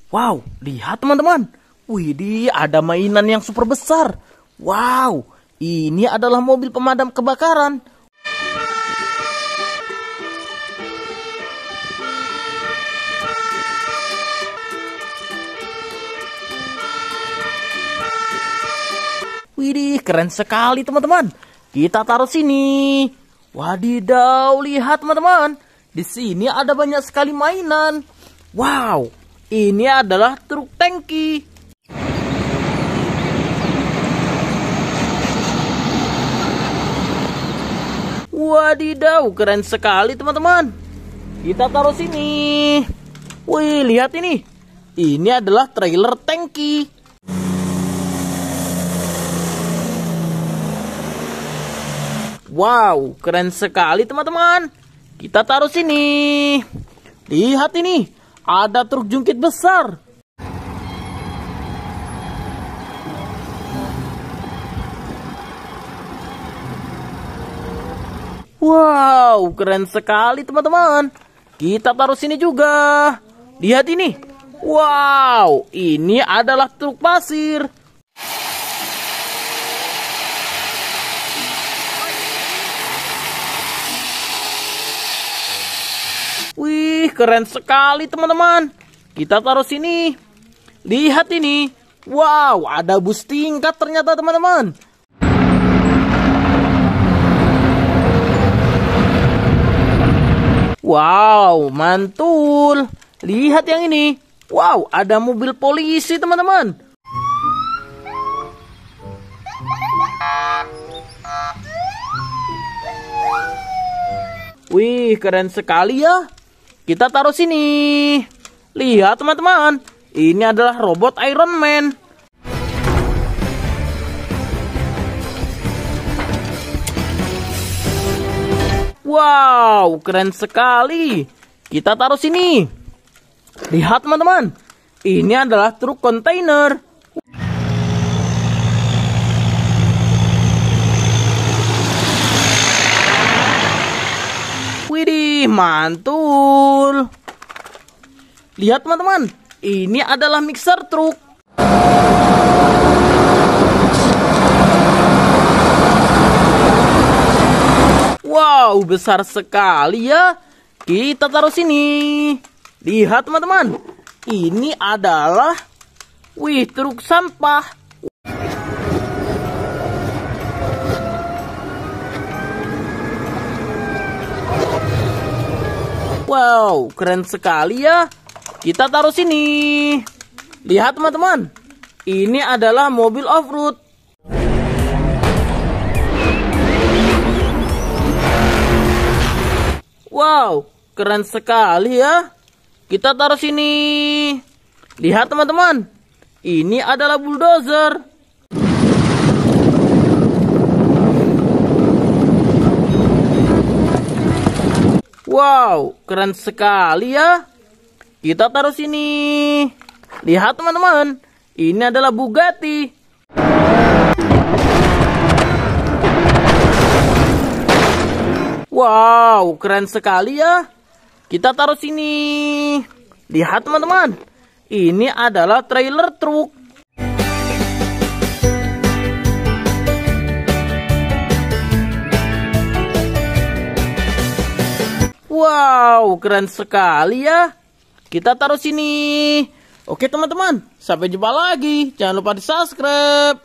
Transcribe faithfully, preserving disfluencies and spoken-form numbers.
Wow, lihat teman-teman. Widih, ada mainan yang super besar. Wow, ini adalah mobil pemadam kebakaran. Widih, keren sekali teman-teman. Kita taruh sini. Wadidaw, lihat teman-teman. Di sini ada banyak sekali mainan. Wow, ini adalah truk tangki. Wadidaw, keren sekali teman-teman. Kita taruh sini. Wih, lihat ini. Ini adalah trailer tangki. Wow, keren sekali teman-teman. Kita taruh sini. Lihat ini, ada truk jungkit besar. Wow, keren sekali teman-teman. Kita taruh sini juga. Lihat ini. Wow, ini adalah truk pasir. Wih, keren sekali teman-teman. Kita taruh sini. Lihat ini. Wow, ada bus tingkat ternyata teman-teman. Wow, mantul. Lihat yang ini. Wow, ada mobil polisi teman-teman. Wih, keren sekali ya. Kita taruh sini. Lihat teman-teman. Ini adalah robot Iron Man. Wow, keren sekali. Kita taruh sini. Lihat teman-teman. Ini adalah truk kontainer. Widih, mantul. Lihat teman-teman. Ini adalah mixer truk. Wow, besar sekali ya. Kita taruh sini. Lihat teman-teman. Ini adalah wih, truk sampah. Wow, keren sekali ya. Kita taruh sini. Lihat teman-teman. Ini adalah mobil off-road. Wow, keren sekali ya. Kita taruh sini. Lihat teman-teman. Ini adalah bulldozer. Wow, keren sekali ya. Kita taruh sini. Lihat teman-teman. Ini adalah Bugatti. Wow, keren sekali ya. Kita taruh sini. Lihat teman-teman. Ini adalah trailer truk. Wow, keren sekali ya. Kita taruh sini. Oke teman-teman, sampai jumpa lagi. Jangan lupa di subscribe.